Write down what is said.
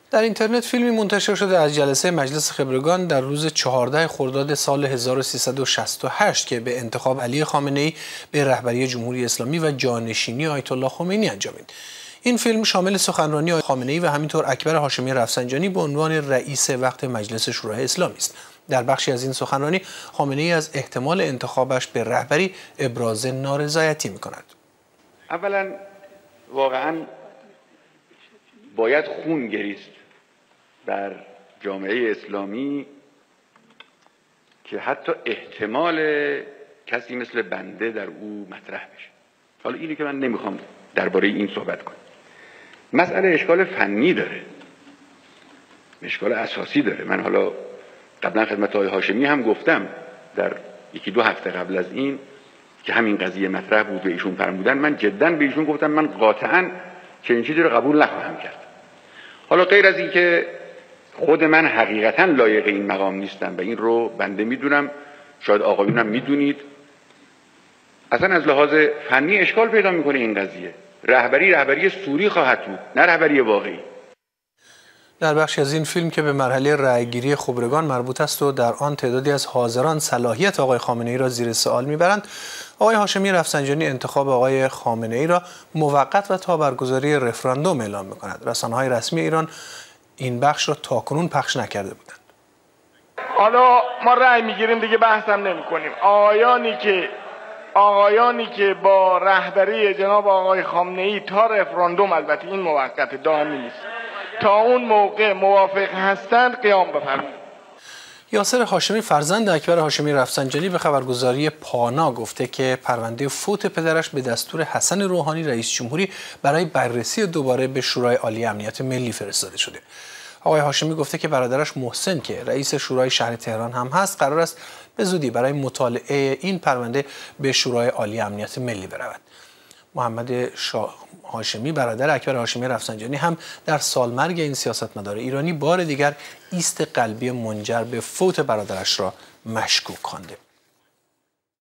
در اینترنت فیلمی منتشر شده از جلسه مجلس خبرگان در روز 14 خرداد سال 1368 که به انتخاب علی خامنه‌ای به رهبری جمهوری اسلامی و جانشینی آیت الله خمینی انجامید. این فیلم شامل سخنرانی آقای خامنه‌ای و همینطور اکبر هاشمی رفسنجانی به عنوان رئیس وقت مجلس شورای اسلامی است. در بخشی از این سخنرانی خامنه‌ای از احتمال انتخابش به رهبری ابراز نارضایتی می‌کند. اولا واقعاً باید خون گریست در جامعه اسلامی که حتی احتمال کسی مثل بنده در او مطرح بشه. حالا اینی که من نمیخوام درباره این صحبت کنم. مسئله اشکال فنی داره، اشکال اساسی داره. من حالا قبلا خدمت آقای هاشمی هم گفتم در یکی دو هفته قبل از این که همین قضیه مطرح بود و ایشون فرمودن، من جدا به ایشون گفتم من قاطعاً چنین چیزی رو قبول نخواهم کرد. حالا غیر از این که خود من حقیقتاً لایق این مقام نیستم و این رو بنده میدونم، شاید آقایونم میدونید، اصلا از لحاظ فنی اشکال پیدا میکنه این قضیه. رهبری سوری خواهد بود، نه رهبری واقعی. در بخشی از این فیلم که به مرحله رأیگیری خبرگان مربوط است و در آن تعدادی از حاضران صلاحیت آقای خامنه‌ای را زیر سوال میبرند، آقای هاشمی رفسنجانی انتخاب آقای خامنه‌ای را موقت و تا برگزاری رفراندوم اعلام می‌کند. رسانه‌های رسمی ایران این بخش را تاکنون پخش نکرده بودند. حالا ما رأی میگیریم دیگه، بحثم نمی‌کنیم. آقایانی که با رهبری جناب آقای خامنه‌ای تا رفراندوم، البته این موقت دائمی نیست، تا اون موقع موافق هستند قیام بفرمایید. یاسر هاشمی فرزند اکبر هاشمی رفسنجانی به خبرگزاری پانا گفته که پرونده فوت پدرش به دستور حسن روحانی رئیس جمهوری برای بررسی دوباره به شورای عالی امنیت ملی فرستاده شده. آقای هاشمی گفته که برادرش محسن که رئیس شورای شهر تهران هم هست قرار است به زودی برای مطالعه این پرونده به شورای عالی امنیت ملی برود. محمد هاشمی برادر اکبر هاشمی رفسنجانی هم در سالمرگ این سیاستمدار ایرانی بار دیگر ایست قلبی منجر به فوت برادرش را مشکوک خوانده.